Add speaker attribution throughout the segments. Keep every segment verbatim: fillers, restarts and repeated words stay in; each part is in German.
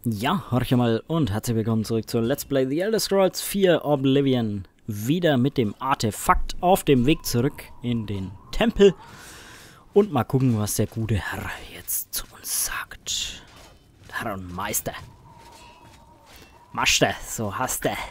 Speaker 1: Ja, horche mal und herzlich willkommen zurück zu Let's Play The Elder Scrolls vier Oblivion. Wieder mit dem Artefakt auf dem Weg zurück in den Tempel. Und mal gucken, was der gute Herr jetzt zu uns sagt. Herr und Meister. Master, so hast du.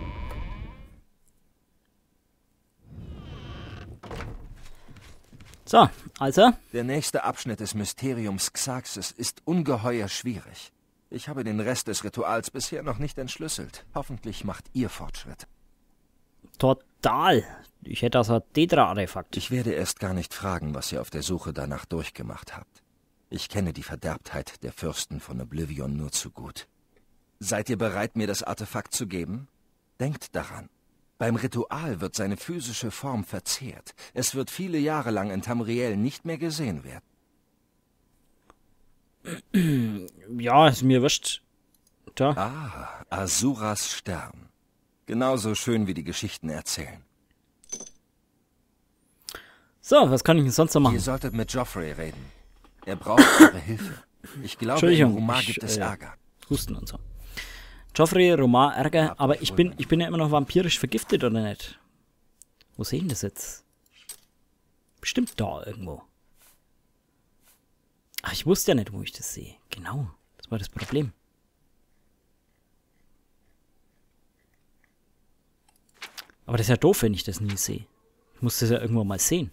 Speaker 1: So, also.
Speaker 2: Der nächste Abschnitt des Mysteriums Xarxes ist ungeheuer schwierig. Ich habe den Rest des Rituals bisher noch nicht entschlüsselt. Hoffentlich macht ihr Fortschritt.
Speaker 1: Total. Ich hätte das Tetra-Artefakt.
Speaker 2: Ich werde erst gar nicht fragen, was ihr auf der Suche danach durchgemacht habt. Ich kenne die Verderbtheit der Fürsten von Oblivion nur zu gut. Seid ihr bereit, mir das Artefakt zu geben? Denkt daran. Beim Ritual wird seine physische Form verzehrt. Es wird viele Jahre lang in Tamriel nicht mehr gesehen werden.
Speaker 1: Ja, ist mir wurscht. Da.
Speaker 2: Ah, Asuras Stern. Genauso schön, wie die Geschichten erzählen.
Speaker 1: So, was kann ich denn sonst noch machen?
Speaker 2: Ihr solltet mit Joffrey reden. Er braucht eure Hilfe. Ich glaube, in Rumar gibt es
Speaker 1: äh,
Speaker 2: Ärger.
Speaker 1: Husten und so. Joffrey, Rumar, Ärger, aber ich bin, ich bin ja immer noch vampirisch vergiftet, oder nicht? Wo sehe ich denn das jetzt? Bestimmt da irgendwo. Ach, ich wusste ja nicht, wo ich das sehe. Genau, das war das Problem. Aber das ist ja doof, wenn ich das nie sehe. Ich muss das ja irgendwo mal sehen.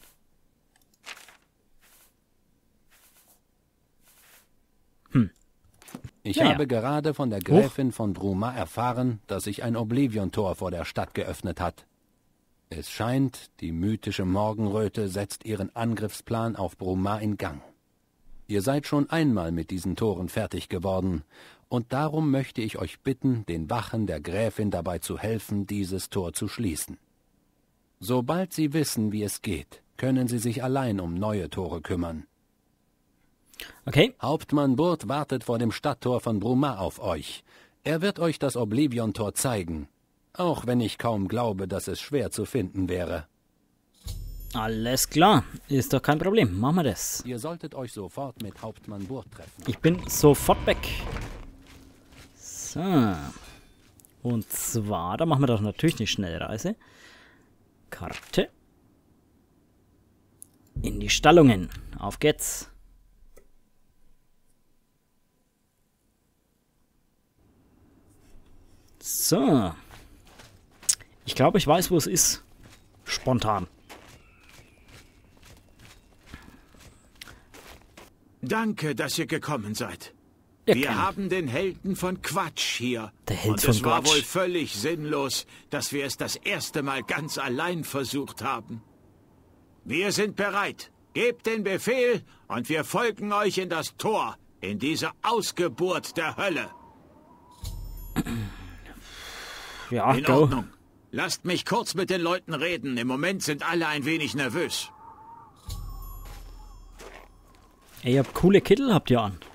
Speaker 1: Hm.
Speaker 3: Ich
Speaker 1: Naja.
Speaker 3: habe gerade von der Gräfin von Bruma erfahren, dass sich ein Oblivion-Tor vor der Stadt geöffnet hat. Es scheint, die mythische Morgenröte setzt ihren Angriffsplan auf Bruma in Gang. Ihr seid schon einmal mit diesen Toren fertig geworden, und darum möchte ich euch bitten, den Wachen der Gräfin dabei zu helfen, dieses Tor zu schließen. Sobald sie wissen, wie es geht, können sie sich allein um neue Tore kümmern.
Speaker 1: Okay.
Speaker 3: Hauptmann Burt wartet vor dem Stadttor von Bruma auf euch. Er wird euch das Oblivion-Tor zeigen, auch wenn ich kaum glaube, dass es schwer zu finden wäre.
Speaker 1: Alles klar, ist doch kein Problem. Machen wir das.
Speaker 3: Ihr solltet euch sofort mit Hauptmann Burt treffen.
Speaker 1: Ich bin sofort weg. So. Und zwar, da machen wir doch natürlich eine Schnellreise. Karte. In die Stallungen. Auf geht's. So. Ich glaube, ich weiß, wo es ist. Spontan.
Speaker 4: Danke, dass ihr gekommen seid.
Speaker 1: Ja,
Speaker 4: Wir
Speaker 1: gerne.
Speaker 4: haben den Helden von Quatsch hier.
Speaker 1: Der Held
Speaker 4: Und
Speaker 1: von
Speaker 4: es war
Speaker 1: Quatsch.
Speaker 4: wohl völlig sinnlos, dass wir es das erste Mal ganz allein versucht haben. Wir sind bereit. Gebt den Befehl und wir folgen euch in das Tor, in diese Ausgeburt der Hölle.
Speaker 1: Ja,
Speaker 4: In
Speaker 1: go.
Speaker 4: Ordnung. Lasst mich kurz mit den Leuten reden. Im Moment sind alle ein wenig nervös.
Speaker 1: Ey, ihr habt coole Kittel, habt ihr an.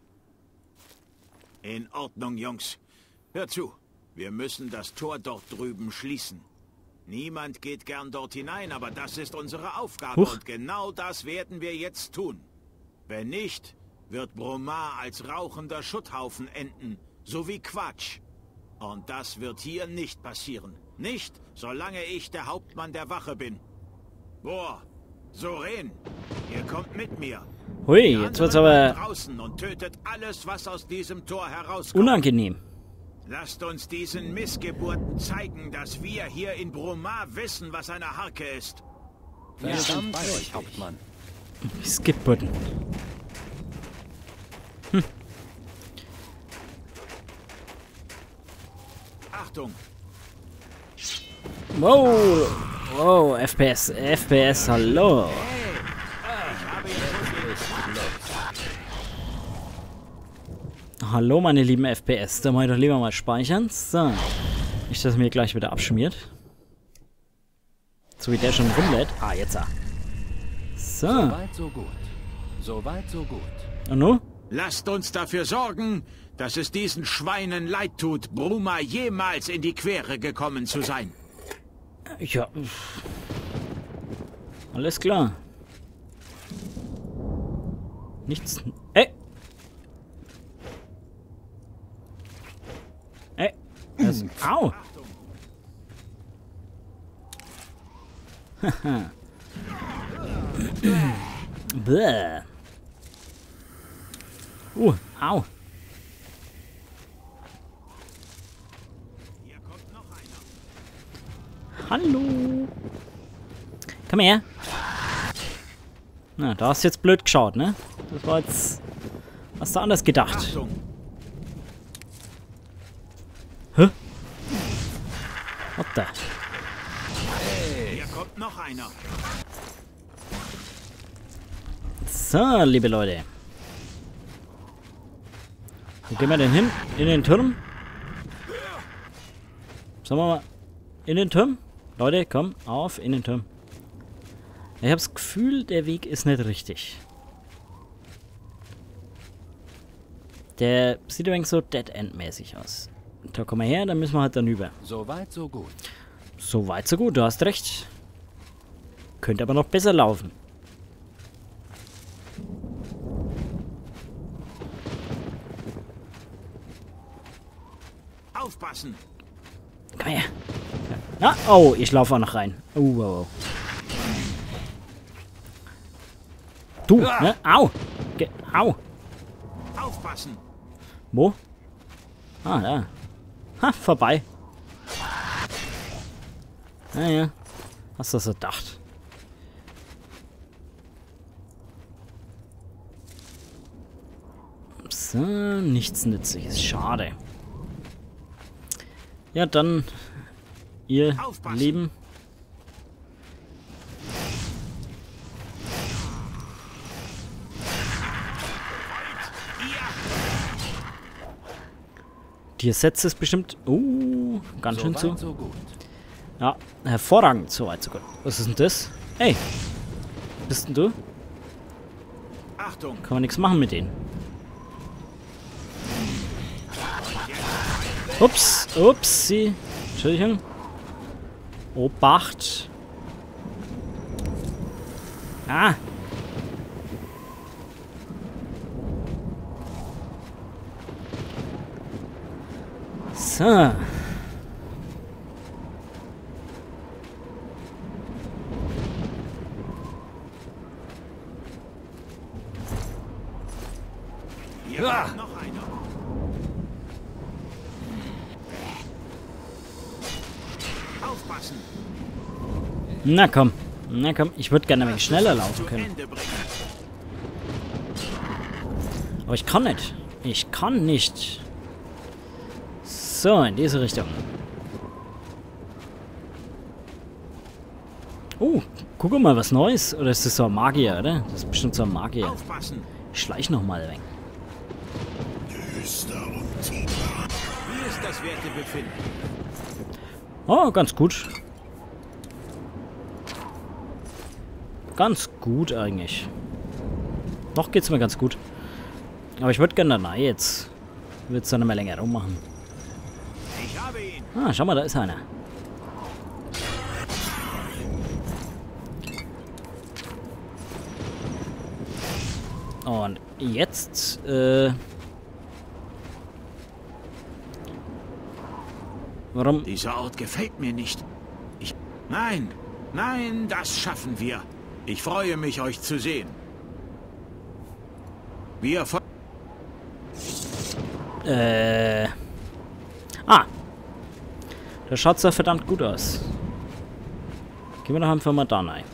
Speaker 4: In Ordnung, Jungs. Hört zu. Wir müssen das Tor dort drüben schließen. Niemand geht gern dort hinein, aber das ist unsere Aufgabe.
Speaker 1: Huch.
Speaker 4: Und genau das werden wir jetzt tun. Wenn nicht, wird Bruma als rauchender Schutthaufen enden, so wie Quatsch. Und das wird hier nicht passieren. Nicht, solange ich der Hauptmann der Wache bin. Boah, Soren, ihr kommt mit mir.
Speaker 1: Hui,
Speaker 4: Die
Speaker 1: jetzt wird's
Speaker 4: anderen
Speaker 1: aber
Speaker 4: bleibt draußen und tötet alles, was aus diesem Tor herauskommt.
Speaker 1: unangenehm.
Speaker 4: Lasst uns diesen Missgeburten zeigen, dass wir hier in Bruma wissen, was eine Harke ist.
Speaker 3: Wir sind bei euch, Hauptmann.
Speaker 1: Skipbutton.
Speaker 4: Achtung,
Speaker 1: Wow. Wow, F P S, F P S, hallo. Hallo, meine lieben F P S. Da mache ich doch lieber mal speichern. So. Nicht, dass er mir gleich wieder abschmiert. So wie der schon rumlädt. Ah, jetzt ah. So.
Speaker 3: Soweit, so gut. Soweit, so gut.
Speaker 1: Und nun?
Speaker 4: lasst uns dafür sorgen, dass es diesen Schweinen leid tut, Bruma jemals in die Quere gekommen zu sein.
Speaker 1: Ja. Alles klar. Nichts. Ey! das? Au! Bäh. Uh, au.
Speaker 4: Hier kommt noch einer.
Speaker 1: Hallo. Komm her. Na, da hast du jetzt blöd geschaut, ne? Das war jetzt... Hast du anders gedacht?
Speaker 4: Achtung!
Speaker 1: Hä? What the?
Speaker 4: Hier kommt noch einer.
Speaker 1: So, liebe Leute. Wo gehen wir denn hin? In den Turm? Sagen wir mal, in den Turm? Leute, komm, auf, in den Turm. Ich habe das Gefühl, der Weg ist nicht richtig. Der sieht übrigens so Dead-End-mäßig aus. Da kommen wir her, dann müssen wir halt dann über.
Speaker 3: So weit, so gut.
Speaker 1: So weit, so gut, du hast recht. Könnte aber noch besser laufen.
Speaker 4: Aufpassen!
Speaker 1: Komm her. Ja, oh, ich laufe auch noch rein. Oh, oh, oh. Du, ne? Au! Ge au!
Speaker 4: Aufpassen!
Speaker 1: Wo? Ah, da. Ha, vorbei. Naja. Hast du das gedacht? So, nichts Nützliches. Schade. Ja, dann, ihr
Speaker 4: Aufpassen.
Speaker 1: Lieben. Dir setzt es bestimmt... Uh, ganz schön
Speaker 3: so
Speaker 1: zu.
Speaker 3: weit, so gut.
Speaker 1: Ja, hervorragend. So weit, so gut. Was ist denn das? Ey, bist denn du?
Speaker 4: Achtung!
Speaker 1: Kann man nichts machen mit denen. Ups, ups, sie. Entschuldigung. Obacht. Ah. So.
Speaker 4: Hier kommt noch einer. Aufpassen!
Speaker 1: Na komm. Na komm, ich würde gerne ein wenig schneller laufen
Speaker 4: Zu
Speaker 1: können.
Speaker 4: Ende bringen.
Speaker 1: Aber ich kann nicht. Ich kann nicht. So, in diese Richtung. Oh, guck mal, was Neues. Oder ist das so ein Magier, oder? Das ist bestimmt so ein Magier.
Speaker 4: Aufpassen!
Speaker 1: Ich schleich noch mal weg.
Speaker 4: Wie ist das Wertebefinden?
Speaker 1: Oh, ganz gut. Ganz gut eigentlich. Noch geht's mir ganz gut. Aber ich würde gerne danach jetzt. Würde es dann mal länger rummachen.
Speaker 4: Ich habe ihn!
Speaker 1: Ah, schau mal, da ist einer. Und jetzt, äh... Warum?
Speaker 4: Dieser Ort gefällt mir nicht. Ich... Nein! Nein, das schaffen wir. Ich freue mich, euch zu sehen. Wir... ver-
Speaker 1: Äh... Ah! Da schaut's ja verdammt gut aus. Gehen wir doch einfach mal da rein.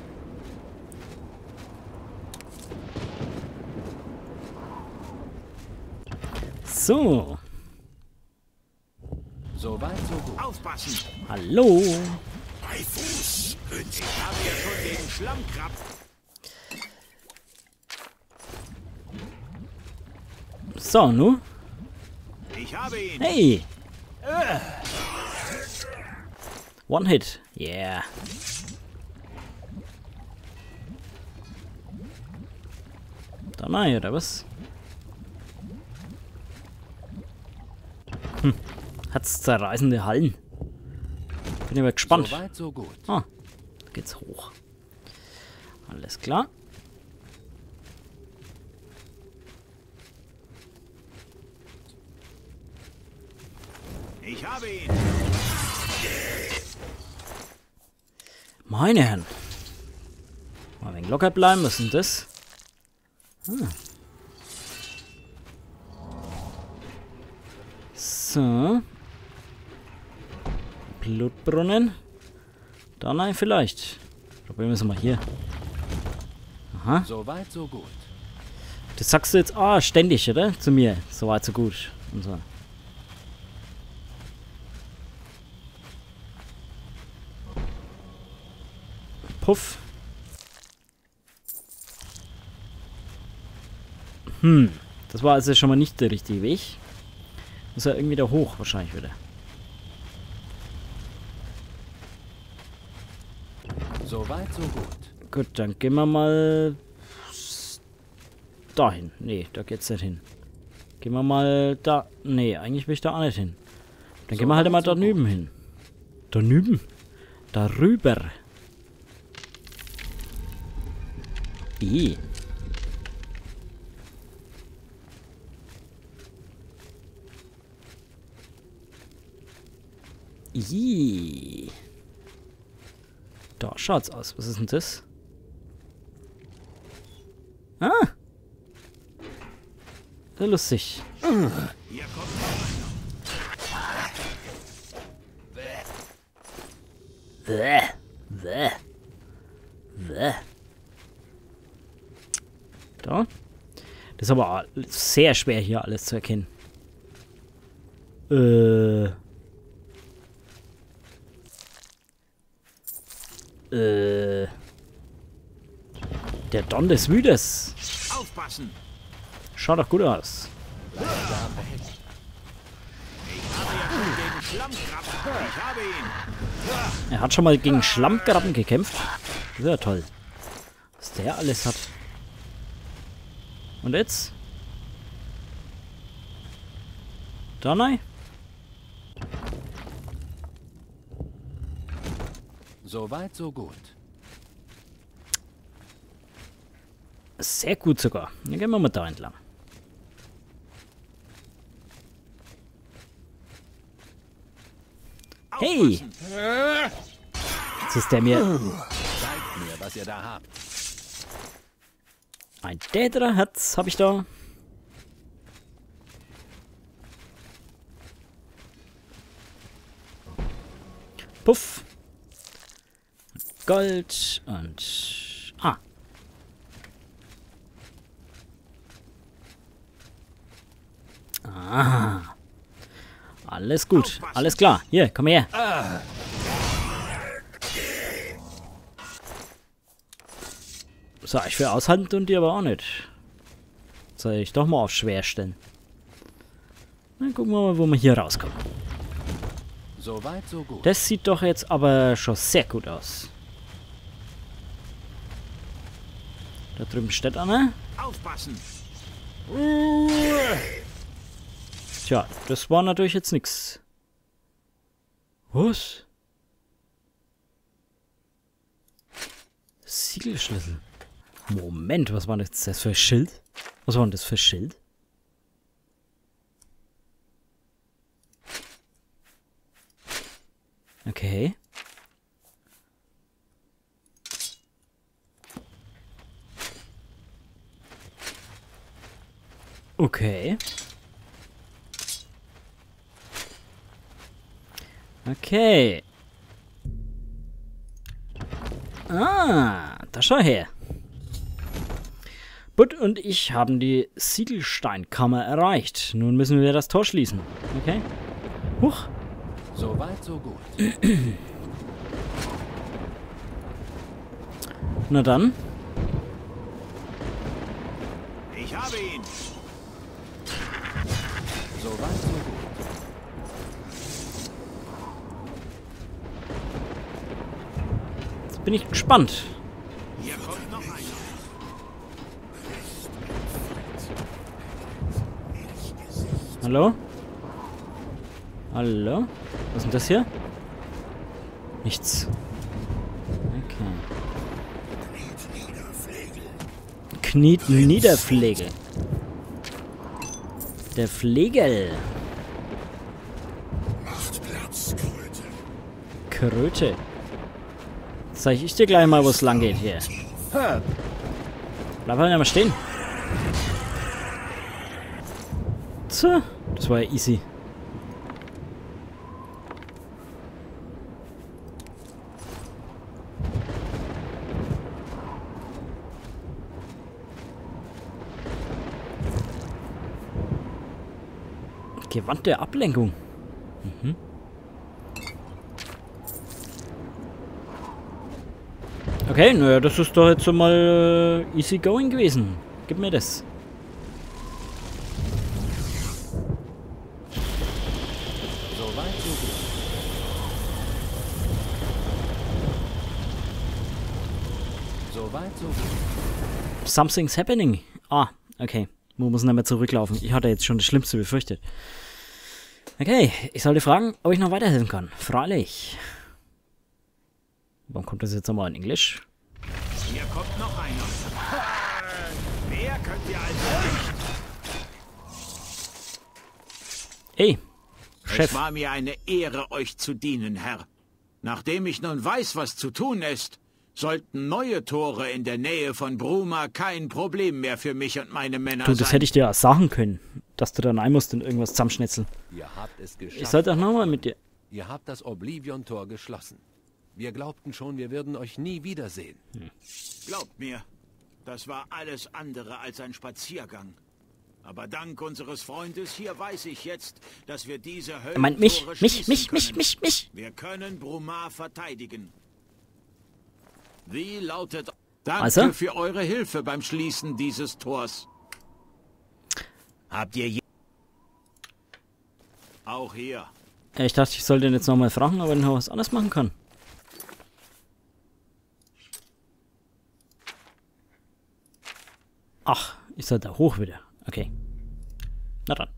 Speaker 1: So.
Speaker 3: So weit, so gut.
Speaker 4: Aufpassen!
Speaker 1: Hallo.
Speaker 4: Bei Fuß! Ich habe ja schon den Schlammkrab.
Speaker 1: So, nu.
Speaker 4: Ich habe ihn!
Speaker 1: Hey. One Hit. Yeah. Da rein, oder was? Hm. Hat's zerreißende Hallen. Bin ich mal gespannt.
Speaker 3: So weit, so gut.
Speaker 1: Ah, da geht's hoch. Alles klar.
Speaker 4: Ich habe ihn.
Speaker 1: Meine Herren. Mal ein wenig locker bleiben. Was ist denn das? Ah. So. Blutbrunnen. Da nein, vielleicht. Probieren wir es mal hier. Aha.
Speaker 3: So weit, so gut.
Speaker 1: Das sagst du jetzt ah, ständig, oder? Zu mir. So weit, so gut. Und so. Puff. Hm. Das war also schon mal nicht der richtige Weg. Muss ja irgendwie da hoch wahrscheinlich wieder.
Speaker 3: So weit, so gut.
Speaker 1: Gut, dann gehen wir mal dahin. Nee, da geht's nicht hin. Gehen wir mal da. Nee, eigentlich will ich da auch nicht hin. Dann
Speaker 3: So
Speaker 1: gehen wir halt
Speaker 3: weit,
Speaker 1: mal
Speaker 3: so
Speaker 1: da nüben
Speaker 3: gut.
Speaker 1: hin. Da nüben? Darüber. I. I. Da schaut's aus. Was ist denn das? Ah! Sehr lustig.
Speaker 4: Hier kommt noch
Speaker 1: Bäh. Bäh. Bäh. Da. Das ist aber sehr schwer hier alles zu erkennen. Äh. Äh. Der Don des Wüters.
Speaker 4: Aufpassen!
Speaker 1: Schaut doch gut aus.
Speaker 4: Ich habe ja schon gegen Schlammkrabben. Ich habe ihn.
Speaker 1: Er hat schon mal gegen Schlammkrabben gekämpft. Das ist ja toll. Was der alles hat. Und jetzt? Da nein?
Speaker 3: So weit, so gut.
Speaker 1: Sehr gut sogar. Dann gehen wir mal da entlang. Hey!
Speaker 4: Aufpassen.
Speaker 1: Jetzt ist der mir
Speaker 3: Zeigt mir, was ihr da habt.
Speaker 1: ein Dädra-Herz habe ich da. Puff. Gold und... Ah. Ah. Alles gut.
Speaker 4: Aufpassen.
Speaker 1: Alles klar. Hier, komm her. So, ich will aushalten und die aber auch nicht. Soll ich doch mal auf schwer stellen. Dann gucken wir mal, wo wir hier rauskommen.
Speaker 3: So weit, so gut.
Speaker 1: Das sieht doch jetzt aber schon sehr gut aus. Da drüben steht einer.
Speaker 4: Aufpassen!
Speaker 1: Tja, das war natürlich jetzt nichts. Was? Siegelschlüssel. Moment, was war das, das für ein Schild? Was war denn das für ein Schild? Okay. Okay. Okay. Ah, da schau her. Butt und ich haben die Siegelsteinkammer erreicht. Nun müssen wir das Tor schließen. Okay. Huch.
Speaker 3: So weit, so gut.
Speaker 1: Na dann.
Speaker 4: Ich habe ihn!
Speaker 3: So weit, so gut.
Speaker 1: Jetzt bin ich gespannt.
Speaker 4: Hier kommt noch einer.
Speaker 1: Hallo? Hallo? Was ist denn das hier? Nichts. Okay. Kniet Niederflegel. Der Flegel. Kröte. Zeig ich dir gleich mal, wo es lang geht hier. Bleib halt mal stehen. Tja, das war ja easy. Gewandte Ablenkung. Mhm. Okay, naja, das ist doch jetzt so mal äh, easy going gewesen. Gib mir das.
Speaker 3: So weit, so gut. So weit, so gut.
Speaker 1: Something's happening. Ah, okay. Wir müssen nicht mehr zurücklaufen. Ich hatte jetzt schon das Schlimmste befürchtet. Okay, ich sollte fragen, ob ich noch weiterhelfen kann. Freilich. Warum kommt das jetzt nochmal in Englisch?
Speaker 4: Hier kommt noch einer. Mehr könnt ihr also nicht.
Speaker 1: Ey,
Speaker 4: Es
Speaker 1: Chef.
Speaker 4: war mir eine Ehre, euch zu dienen, Herr. Nachdem ich nun weiß, was zu tun ist, sollten neue Tore in der Nähe von Bruma kein Problem mehr für mich und meine Männer
Speaker 1: Du,
Speaker 4: sein.
Speaker 1: das hätte ich dir auch sagen können, dass du da rein musst und irgendwas zusammenschnitzeln.
Speaker 3: Ihr habt es geschafft.
Speaker 1: Ich sollte auch nochmal mit dir...
Speaker 3: Ihr habt das Oblivion-Tor geschlossen. Wir glaubten schon, wir würden euch nie wiedersehen.
Speaker 4: Glaubt mir, das war alles andere als ein Spaziergang. Aber dank unseres Freundes hier weiß ich jetzt, dass wir diese
Speaker 1: Er meint mich,
Speaker 4: Höllentore
Speaker 1: mich,
Speaker 4: schließen
Speaker 1: mich, mich,
Speaker 4: können.
Speaker 1: mich, mich.
Speaker 4: Wir können Bruma verteidigen. Wie lautet... Danke
Speaker 1: Also?
Speaker 4: für eure Hilfe beim Schließen dieses Tors. Habt ihr je... Auch hier.
Speaker 1: Ja, ich dachte, ich sollte ihn jetzt nochmal fragen, ob er noch was anderes machen kann. Ach, ich soll da hoch wieder. Okay. Na dann.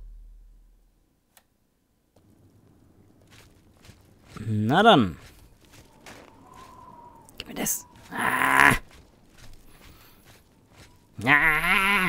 Speaker 1: Na dann. Gib mir das. Ah. Ah.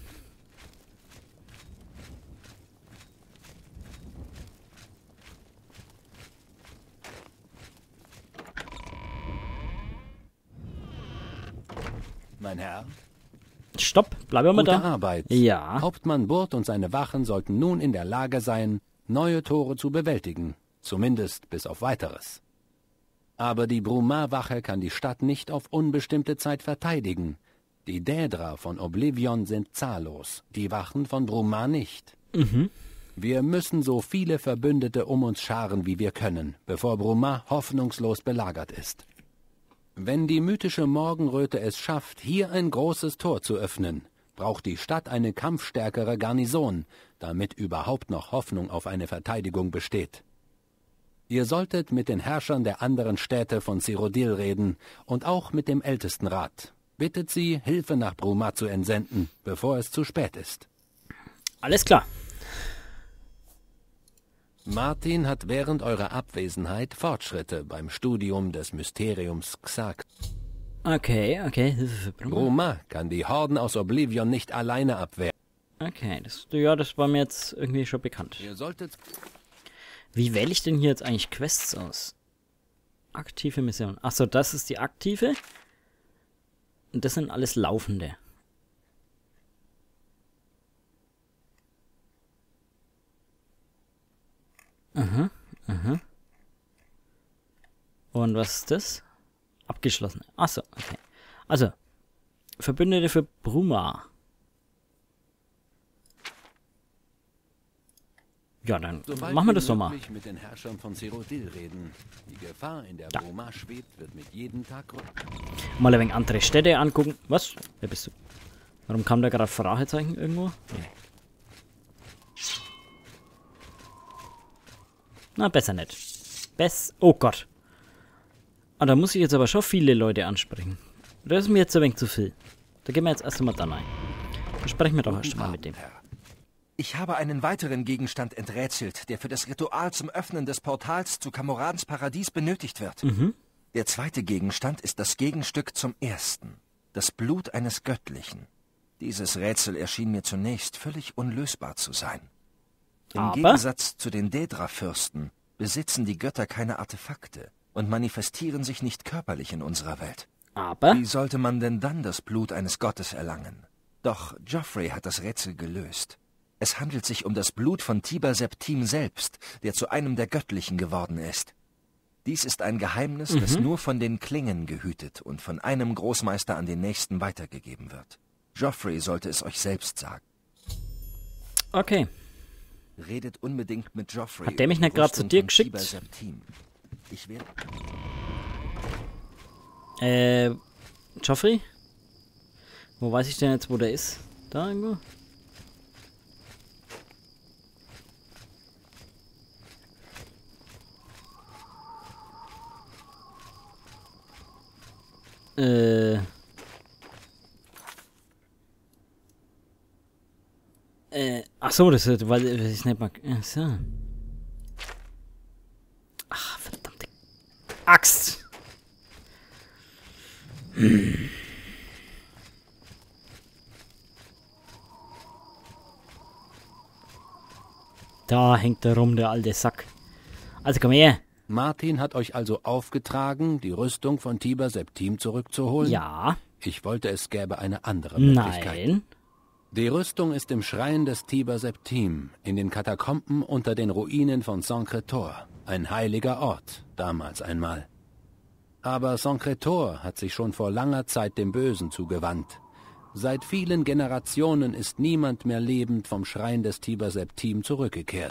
Speaker 3: Mein Herr,
Speaker 1: Stopp, bleiben wir
Speaker 3: gute
Speaker 1: da.
Speaker 3: Arbeit.
Speaker 1: Ja.
Speaker 3: Hauptmann Burt und seine Wachen sollten nun in der Lage sein, neue Tore zu bewältigen. Zumindest bis auf Weiteres. Aber die Bruma-Wache kann die Stadt nicht auf unbestimmte Zeit verteidigen. Die Dädra von Oblivion sind zahllos, die Wachen von Bruma nicht.
Speaker 1: Mhm.
Speaker 3: Wir müssen so viele Verbündete um uns scharen, wie wir können, bevor Bruma hoffnungslos belagert ist. Wenn die mythische Morgenröte es schafft, hier ein großes Tor zu öffnen, braucht die Stadt eine kampfstärkere Garnison, damit überhaupt noch Hoffnung auf eine Verteidigung besteht. Ihr solltet mit den Herrschern der anderen Städte von Cyrodiil reden und auch mit dem Ältestenrat. Bittet sie, Hilfe nach Bruma zu entsenden, bevor es zu spät ist.
Speaker 1: Alles klar.
Speaker 3: Martin hat während eurer Abwesenheit Fortschritte beim Studium des Mysteriums Xark.
Speaker 1: Okay, okay. Hilfe für Bruma.
Speaker 3: Bruma kann die Horden aus Oblivion nicht alleine abwehren.
Speaker 1: Okay, das, ja, das war mir jetzt irgendwie schon bekannt.
Speaker 3: Ihr solltet...
Speaker 1: Wie wähle ich denn hier jetzt eigentlich Quests aus? Aktive Mission. Achso, das ist die aktive. Und das sind alles laufende. Aha, aha. Und was ist das? Abgeschlossen. Achso, okay. Also, Verbündete für Bruma. Ja, dann
Speaker 3: Sobald
Speaker 1: machen wir
Speaker 3: wie
Speaker 1: das doch mal.
Speaker 3: möglich mit den Herrschern von Cyrodiil reden. Die Gefahr in der
Speaker 1: Ja.
Speaker 3: Bruma schwebt, wird mit jedem Tag größer.
Speaker 1: Mal ein wenig andere Städte angucken. Was? Wer bist du? Warum kam da gerade Fragezeichen irgendwo? Nee. Na, besser nicht. Bess. Oh Gott. Ah, da muss ich jetzt aber schon viele Leute ansprechen. Das ist mir jetzt ein wenig zu viel. Da gehen wir jetzt erst einmal da rein. Da sprechen wir doch erst mal mit dem.
Speaker 2: Ich habe einen weiteren Gegenstand enträtselt, der für das Ritual zum Öffnen des Portals zu Kamorans Paradies benötigt wird.
Speaker 1: Mhm.
Speaker 2: Der zweite Gegenstand ist das Gegenstück zum ersten. Das Blut eines Göttlichen. Dieses Rätsel erschien mir zunächst völlig unlösbar zu sein. Im
Speaker 1: Aber?
Speaker 2: Gegensatz zu den Dädra-Fürsten besitzen die Götter keine Artefakte und manifestieren sich nicht körperlich in unserer Welt.
Speaker 1: Aber?
Speaker 2: Wie sollte man denn dann das Blut eines Gottes erlangen? Doch Joffrey hat das Rätsel gelöst. Es handelt sich um das Blut von Tiber Septim selbst, der zu einem der Göttlichen geworden ist. Dies ist ein Geheimnis,
Speaker 1: Mhm.
Speaker 2: das nur von den Klingen gehütet und von einem Großmeister an den nächsten weitergegeben wird. Joffrey sollte es euch selbst sagen.
Speaker 1: Okay.
Speaker 2: Redet unbedingt mit Joffrey.
Speaker 1: Hat der mich
Speaker 2: über
Speaker 1: nicht
Speaker 2: die
Speaker 1: gerade zu
Speaker 2: Rüstung
Speaker 1: dir
Speaker 2: von
Speaker 1: geschickt?
Speaker 2: Tiber Septim. Ich werde...
Speaker 1: Äh, Joffrey? Wo weiß ich denn jetzt, wo der ist? Da irgendwo? Äh. Äh, ach so, das ist, weil ich es nicht mag. Ach so. Ach, verdammte Axt. Hm. Da hängt er rum, der alte Sack. Also komm her.
Speaker 3: Martin hat euch also aufgetragen, die Rüstung von Tiber Septim zurückzuholen?
Speaker 1: Ja.
Speaker 3: Ich wollte, es gäbe eine andere Möglichkeit.
Speaker 1: Nein.
Speaker 3: Die Rüstung ist im Schrein des Tiber Septim, in den Katakomben unter den Ruinen von Sancretor, ein heiliger Ort, damals einmal. Aber Sancretor hat sich schon vor langer Zeit dem Bösen zugewandt. Seit vielen Generationen ist niemand mehr lebend vom Schrein des Tiber Septim zurückgekehrt.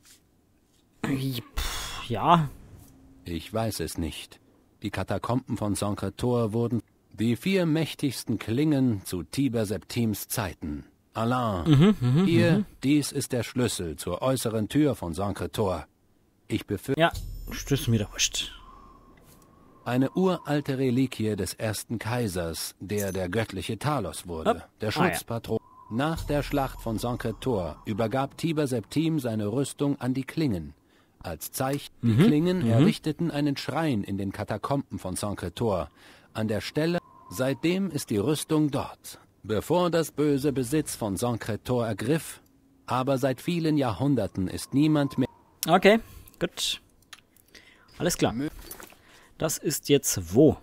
Speaker 1: Pff, ja.
Speaker 3: Ich weiß es nicht. Die Katakomben von Sancretor wurden die vier mächtigsten Klingen zu Tiber Septims Zeiten. Alain,
Speaker 1: Mhm,
Speaker 3: hier, dies ist der Schlüssel zur äußeren Tür von Sancretor. Ich befürchte,
Speaker 1: Ja, stößt mir doch wurscht.
Speaker 3: eine uralte Reliquie des ersten Kaisers, der der göttliche Talos wurde,
Speaker 1: Hopp.
Speaker 3: der
Speaker 1: Ah,
Speaker 3: Schutzpatron. Nach der Schlacht von Sancretor übergab Tiber Septim seine Rüstung an die Klingen. Als Zeichen, die
Speaker 1: Mhm,
Speaker 3: Klingen
Speaker 1: mhm.
Speaker 3: errichteten einen Schrein in den Katakomben von Sancretor. An der Stelle, seitdem ist die Rüstung dort, bevor das böse Besitz von Sancretor ergriff, aber seit vielen Jahrhunderten ist niemand mehr...
Speaker 1: Okay, gut. Alles klar. Das ist jetzt wo?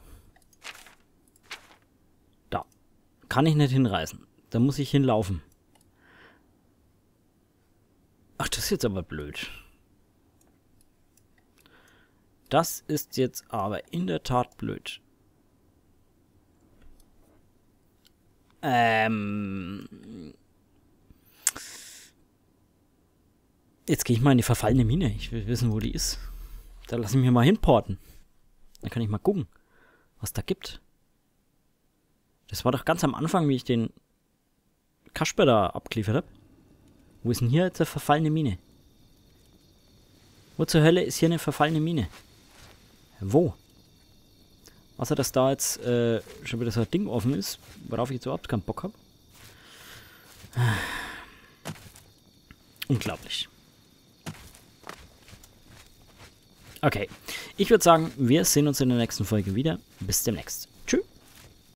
Speaker 1: Da. Kann ich nicht hinreißen. Da muss ich hinlaufen. Ach, das ist jetzt aber blöd. Das ist jetzt aber in der Tat blöd. Ähm... Jetzt gehe ich mal in die verfallene Mine. Ich will wissen, wo die ist. Da lasse ich mich mal hinporten. Dann kann ich mal gucken, was da gibt. Das war doch ganz am Anfang, wie ich den Kasper da abgeliefert habe. Wo ist denn hier jetzt eine verfallene Mine? Wo zur Hölle ist hier eine verfallene Mine? Wo? Außer, dass da jetzt äh, schon wieder so ein Ding offen ist, worauf ich jetzt überhaupt keinen Bock habe. Unglaublich. Okay, ich würde sagen, wir sehen uns in der nächsten Folge wieder. Bis demnächst.